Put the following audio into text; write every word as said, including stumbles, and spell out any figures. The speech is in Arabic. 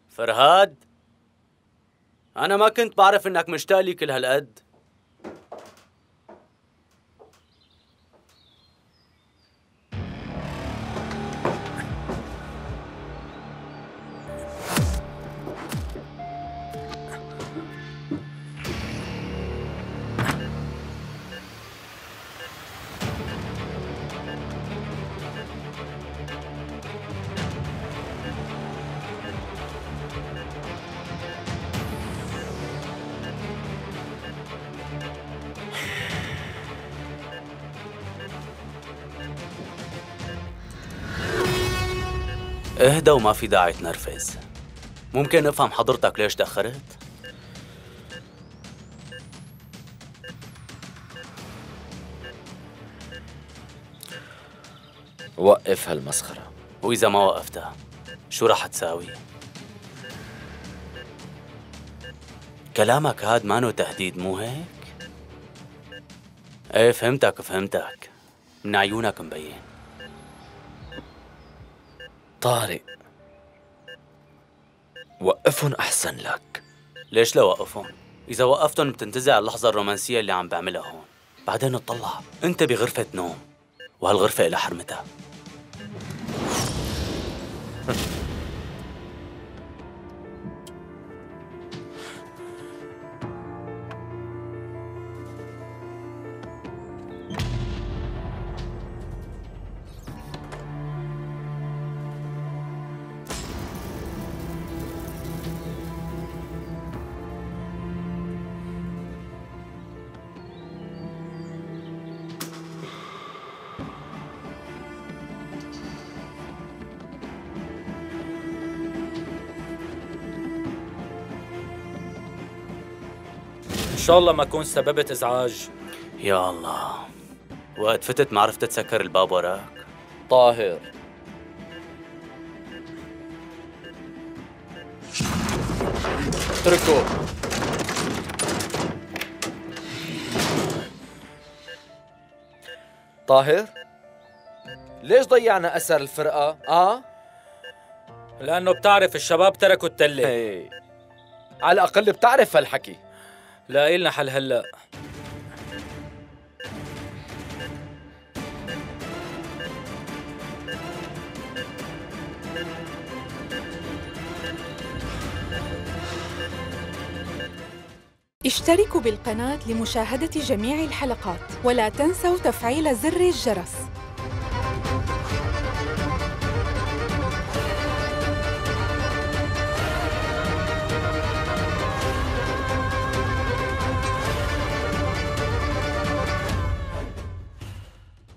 فرهاد، أنا ما كنت بعرف إنك مشتاق لي كل هالقد. اهدى وما في داعي تنرفز. ممكن افهم حضرتك ليش تأخرت؟ وقف هالمسخرة. وإذا ما وقفتها شو رح تساوي؟ كلامك هاد مانو تهديد مو هيك؟ ايه فهمتك فهمتك، من عيونك مبين. طارق، وقفهم أحسن لك. ليش لا وقفهم؟ إذا وقفتهم بتنتزع اللحظة الرومانسية اللي عم بعملها هون. بعدين اطلع، أنت بغرفة نوم وهالغرفة إلها حرمتها. إن شاء الله ما أكون سببت إزعاج. يا الله، وقت فتت ما عرفت تسكر الباب وراك. طاهر، اتركه. طاهر، ليش ضيعنا أثر الفرقة؟ آه؟ لأنه بتعرف الشباب تركوا التلة. هي. على الأقل بتعرف هالحكي. لا إلنا حل هلأ. اشتركوا بالقناة لمشاهدة جميع الحلقات، ولا تنسوا تفعيل زر الجرس.